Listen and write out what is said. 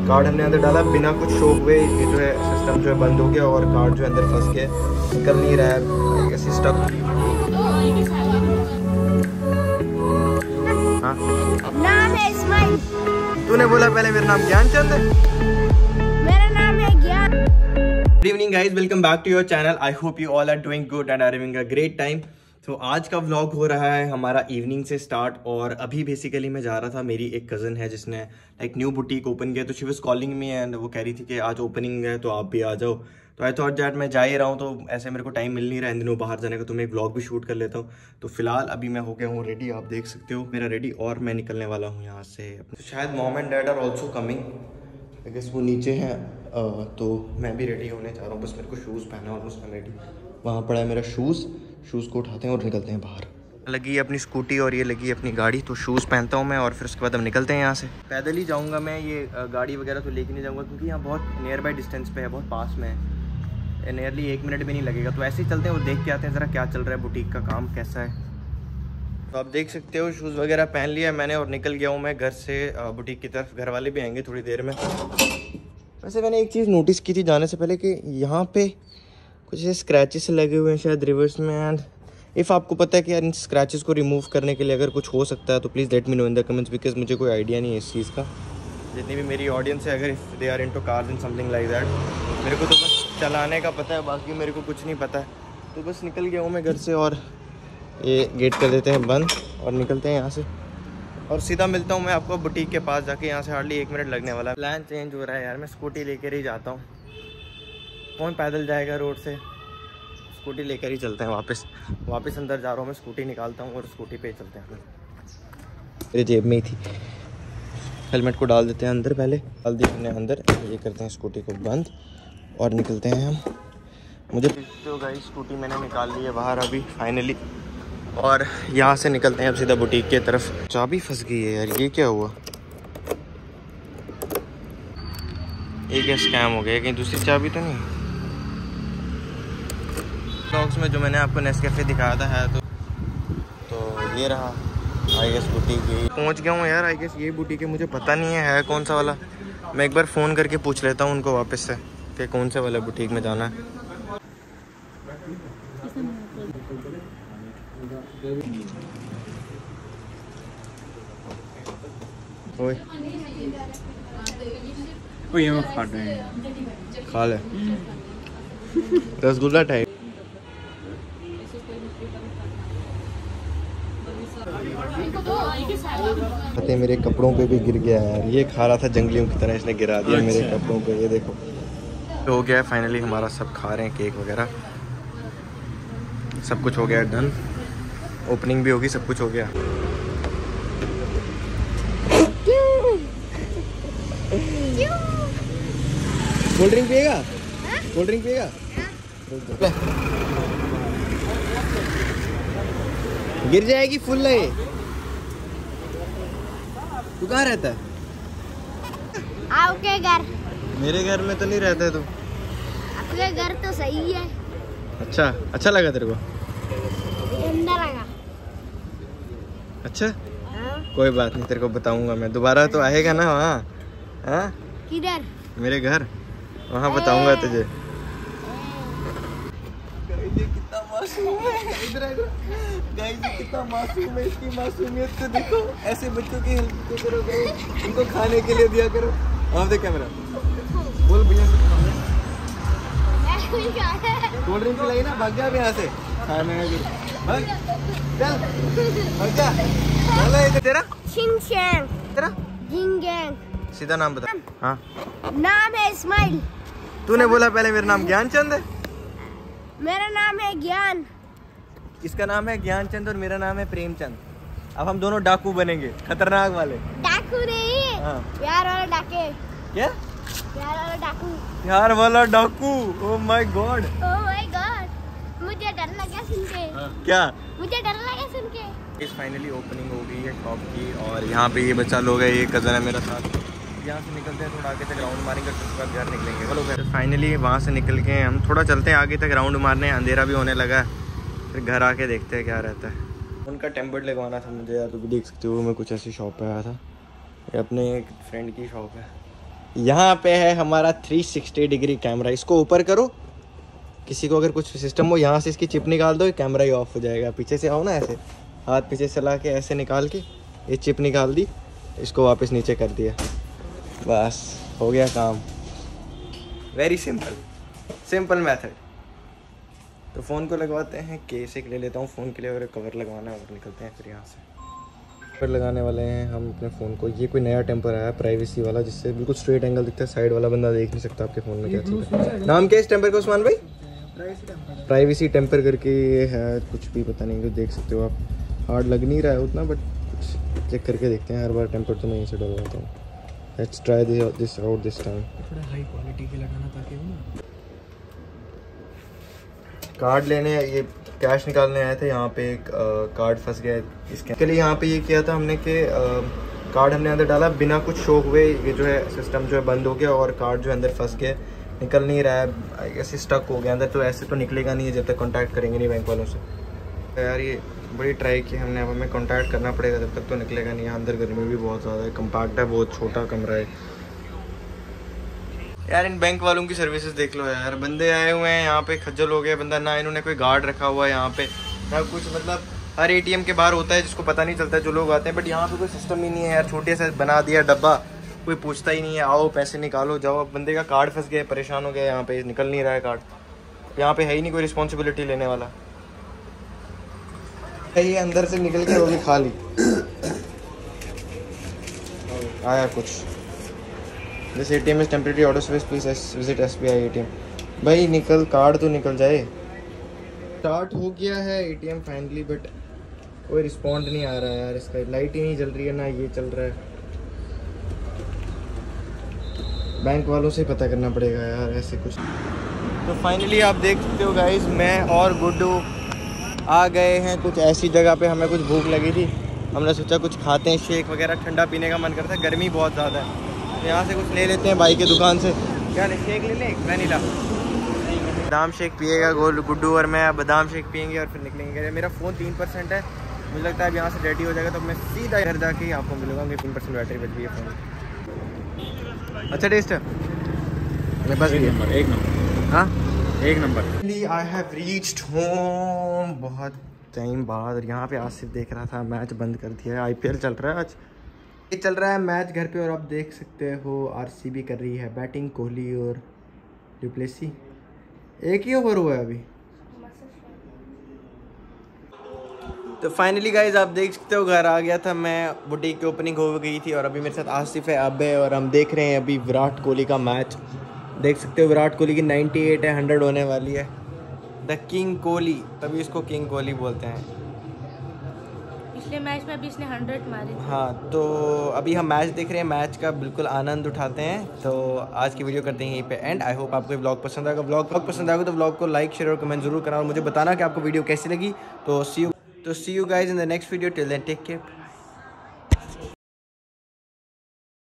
Card हमने अंदर डाला, बिना कुछ शो हुए ये जो है सिस्टम जो है बंद हो गया और कार्ड जो अंदर फंस गया, निकल नहीं रहा है सिस्टम। हाँ नाम है इस्माइल। तूने बोला पहले मेरा नाम ज्ञानचंद है। मेरा नाम है Gyan. Good evening guys, welcome back to your channel. I hope you all are doing good and are having a great time. तो आज का व्लॉग हो रहा है हमारा इवनिंग से स्टार्ट। और अभी बेसिकली मैं जा रहा था, मेरी एक कज़न है जिसने लाइक न्यू बुटीक ओपन किया, तो she was calling me and वो कह रही थी कि आज ओपनिंग है तो आप भी आ जाओ। तो आई थॉट दैट मैं जा ही रहा हूँ, तो ऐसे मेरे को टाइम मिल नहीं रहा है इन दिनों बाहर जाने का, तो मैं एक व्लॉग भी शूट कर लेता हूँ। तो फिलहाल अभी मैं हो गया हूँ रेडी, आप देख सकते हो मेरा रेडी, और मैं निकलने वाला हूँ यहाँ से। तो शायद mom and dad are also coming, I guess वो नीचे हैं। तो मैं भी रेडी होने जा रहा हूँ, बस मेरे को शूज़ पहना है, ऑलमोस्ट मैं रेडी। वहाँ पड़ा है मेरा शूज़ को उठाते हैं और निकलते हैं बाहर। लगी अपनी स्कूटी और ये लगी अपनी गाड़ी, तो शूज़ पहनता हूँ मैं और फिर उसके बाद हम निकलते हैं यहाँ से। पैदल ही जाऊँगा मैं, ये गाड़ी वगैरह तो लेके नहीं जाऊँगा क्योंकि यहाँ बहुत नियर बाई डिस्टेंस पे है, बहुत पास में है, नियरली 1 मिनट भी नहीं लगेगा। तो ऐसे ही चलते हैं और देख के आते हैं ज़रा क्या चल रहा है, बुटीक का काम कैसा है। तो आप देख सकते हो शूज़ वगैरह पहन लिया मैंने और निकल गया हूँ मैं घर से बुटीक की तरफ। घर वाले भी आएंगे थोड़ी देर में। वैसे मैंने एक चीज़ नोटिस की थी जाने से पहले कि यहाँ पे कुछ ऐसे स्क्रैचेस लगे हुए हैं शायद रिवर्स में। एंड इफ़ आपको पता है कि यार इन स्क्रैचेस को रिमूव करने के लिए अगर कुछ हो सकता है तो please let me know in the comments, because मुझे कोई आइडिया नहीं है इस चीज़ का। जितनी भी मेरी ऑडियंस है, अगर if they are into cars and something like that, मेरे को तो बस चलाने का पता है, बाकी मेरे को कुछ नहीं पता है। तो बस निकल गया हूँ मैं घर से और ये गेट कर देते हैं बंद और निकलते हैं यहाँ से। और सीधा मिलता हूँ मैं आपको बुटीक के पास जाके। यहाँ से हार्डली 1 मिनट लगने वाला है। प्लान चेंज हो रहा है यार, मैं स्कूटी लेकर ही जाता हूँ, कौन पैदल जाएगा रोड से, स्कूटी लेकर ही चलते हैं। वापस अंदर जा रहा हूँ मैं, स्कूटी निकालता हूँ और स्कूटी पे ही चलते हैं। मेरी जेब में ही थी, हेलमेट को डाल देते हैं अंदर, पहले डाल दिया हमने अंदर। ये करते हैं स्कूटी को बंद और निकलते हैं हम। मुझे तो गाइस स्कूटी मैंने निकाल ली है बाहर अभी फाइनली, और यहाँ से निकलते हैं अब सीधा बुटीक की तरफ। चाबी फंस गई है यार, ये क्या हुआ? ये क्या स्कैम हो गया? कहीं दूसरी चाबी तो नहीं? ब्लॉग्स में जो मैंने आपको नेस्कैफे दिखाया था है तो ये रहा आई गेस बुटीक। ये पहुँच गया हूँ यार, आई गेस ये बुटीक है, मुझे पता नहीं है कौन सा वाला। मैं एक बार फ़ोन करके पूछ लेता हूँ उनको वापस से कि कौन से वाला बुटीक में जाना है। ओए ये खा रहे हैं, खा ले रसगुल्ला टाइप। पता मेरे कपड़ों पे भी गिर गया यार, ये खा रहा था जंगलियों की तरह, इसने गिरा दिया मेरे कपड़ों पे। ये देखो तो हो गया फाइनली हमारा, सब खा रहे हैं केक वगैरह, सब कुछ हो गया डन। ओपनिंग भी होगी, सब कुछ हो गया। कोल्ड ड्रिंक पिएगा? कोल्ड ड्रिंक पिएगा? गिर जाएगी फुल है। तू कहाँ रहता है? आपके घर। मेरे घर में तो नहीं रहता है तू। आपके घर तो सही है। अच्छा लगा तेरे को? गंदा लगा। अच्छा हाँ? कोई बात नहीं, तेरे को बताऊंगा मैं, दोबारा तो आएगा ना वहाँ। हाँ किधर? मेरे घर, वहाँ बताऊंगा तुझे। ये कितना मासूम है, इधर गाइस ये कितना मासूम है, इसकी मासूमियत को देखो। ऐसे बच्चों की हेल्प तो करो, इनको खाने के लिए दिया करो। आप देख कैमरा, बोल भैया कोल्ड ड्रिंक पिलाई ना, भाग जा यहाँ से। खाना है भाग, चल भाग जा। बोला तेरा तेरा सीधा नाम बता। हाँ नाम है इस्माइल। तूने बोला पहले मेरा नाम ज्ञानचंद है। मेरा नाम है ज्ञान। इसका नाम है ज्ञानचंद और मेरा नाम है प्रेमचंद। अब हम दोनों डाकू बनेंगे, खतरनाक वाले। डाकू नहीं, हाँ। प्यार वाला डाके। क्या? प्यार वाला डाकू। प्यार वाला डाकू? Oh my God, oh my God, मुझे डर लगा सुन के। क्या? मुझे डर लगा सुन के। इस फाइनली ओपनिंग हो गई है शॉप की, और यहाँ पे ये बच्चा लोग है, ये कज़न है मेरा साथ। यहाँ से निकलते हैं, थोड़ा आगे तक राउंड मारेंगे, उसके बाद घर निकलेंगे। चलो फिर फाइनली वहाँ से निकल के हम थोड़ा चलते हैं आगे तक राउंड मारने, अंधेरा भी होने लगा है, फिर घर आके देखते हैं क्या रहता है। उनका टेम्पर्ड लगवाना था मुझे यार, तो भी देख सकते हो मैं कुछ ऐसी शॉप पे आया था। ये अपने एक फ्रेंड की शॉप है, यहाँ पे है हमारा 360 डिग्री कैमरा। इसको ऊपर करो, किसी को अगर कुछ सिस्टम हो यहाँ से इसकी चिप निकाल दो, कैमरा ही ऑफ हो जाएगा। पीछे से आओ ना, ऐसे हाथ पीछे चला के ऐसे निकाल के ये चिप निकाल दी, इसको वापस नीचे कर दिया, बस हो गया काम। Very simple method. तो फ़ोन को लगवाते हैं, केस एक ले लेता हूँ फ़ोन के लिए, और कवर लगवाना है और निकलते हैं फिर यहाँ से। पर लगाने वाले हैं हम अपने फ़ोन को। ये कोई नया टेम्पर आया है प्राइवेसी वाला, जिससे बिल्कुल स्ट्रेट एंगल दिखता है, साइड वाला बंदा देख नहीं सकता आपके फ़ोन में क्या चल रहा है। नाम क्या है इस टेम्पर का उस्मान भाई? प्राइवेसी टेम्पर करके है, कुछ भी पता नहीं, कुछ देख सकते हो आप। हार्ड लग नहीं रहा है उतना, बट कुछ चेक करके देखते हैं। हर बार टेम्पर तो मैं यहीं से डलवाता हूँ। Let's try this out this time. थोड़ा हाई क्वालिटी के लगाना ताकि वो ना कार्ड लेने, ये कैश निकालने आए थे यहाँ पे, एक कार्ड फंस गया इसके लिए। यहाँ पे ये किया था हमने कि कार्ड हमने अंदर डाला, बिना कुछ शो हुए ये जो है सिस्टम जो है बंद हो गया, और कार्ड जो है अंदर फंस गया, निकल नहीं रहा है, आई गेस स्टक हो गया अंदर। तो ऐसे तो निकलेगा नहीं है जब तक कांटेक्ट करेंगे नहीं बैंक वालों से। तो यार ये बड़ी ट्राई की हमने, अब हमें कांटेक्ट करना पड़ेगा, जब तक तो निकलेगा नहीं। अंदर गर्मी भी बहुत ज़्यादा है, कम्पैक्ट है, बहुत छोटा कमरा है यार। इन बैंक वालों की सर्विसेज देख लो यार, बंदे आए हुए हैं यहाँ पे, खज्जल हो गया बंदा, ना इन्होंने कोई गार्ड रखा हुआ है यहाँ पे, ना कुछ। मतलब हर एटीएम के बाहर होता है जिसको पता नहीं चलता है जो लोग आते हैं, बट यहाँ पे कोई सिस्टम ही नहीं है यार। छोटे से बना दिया डब्बा, कोई पूछता ही नहीं है, आओ पैसे निकालो जाओ। अब बंदे का कार्ड फंस गया, परेशान हो गया, यहाँ पे निकल नहीं रहा है कार्ड। यहाँ पे है ही नहीं कोई रिस्पॉन्सिबिलिटी लेने वाला। ये अंदर से निकल के रोटी खा ली, आया कुछ। This ATM is temporary auto service, please visit SBI ATM। भाई निकल, कार्ड तो निकल जाए। स्टार्ट हो गया है ATM फाइनली, बट कोई रिस्पॉन्ड नहीं आ रहा है यार। इसका लाइट ही नहीं जल रही है, ना ये चल रहा है। बैंक वालों से पता करना पड़ेगा यार ऐसे कुछ। तो फाइनली आप देख सकते हो गाइज, मैं और गुड्डू आ गए हैं कुछ ऐसी जगह पे। हमें कुछ भूख लगी थी, हमने सोचा कुछ खाते हैं, शेक वगैरह ठंडा पीने का मन करता है, गर्मी बहुत ज़्यादा है। तो यहाँ से कुछ ले लेते हैं भाई की दुकान से। क्या ले, शेक ले लें? वैनिला बादाम शेक पिएगा गुड्डू, और मैं बादाम शेक पियेंगे और फिर निकलेंगे। मेरा फ़ोन 3% है, मुझे लगता है अब यहाँ से रेडी हो जाएगा तो मैं सीधा घर जाके ही आपको मिलूँगा कि 3% बैटरी बच गई है फ़ोन। अच्छा टेस्ट है मेरे पास, एक नंबर। हाँ एक number. I have reached home बहुत टाइम बाद। और यहाँ पे आसिफ देख रहा था, मैच बंद कर दिया है, IPL चल रहा है आज, ये चल रहा है मैच घर पे। और आप देख सकते हो RCB कर रही है बैटिंग, कोहली और डुप्लेसी। एक ही ओवर हुआ है अभी। तो फाइनली गाइज आप देख सकते हो घर आ गया था मैं, बुटीक की ओपनिंग हो गई थी, और अभी मेरे साथ आसिफ है, अब है, और हम देख रहे हैं अभी विराट कोहली का मैच। देख सकते हो विराट कोहली की 98 है, 100 होने वाली है। द किंग कोहली, तभी इसको किंग कोहली बोलते हैं। पिछले मैच में अभी इसने 100 मारे। हाँ, तो अभी हम मैच देख रहे हैं, मैच का बिल्कुल आनंद उठाते हैं। तो आज की वीडियो करते हैं यहीं पे एंड। आई होप आपको व्लॉग पसंद आएगा। व्लॉग पसंद आएगा तो व्लॉग को लाइक शेयर और कमेंट जरूर करना, और मुझे बताना कि आपको वीडियो कैसी लगी। तो see you guys in the next video. Till then take care.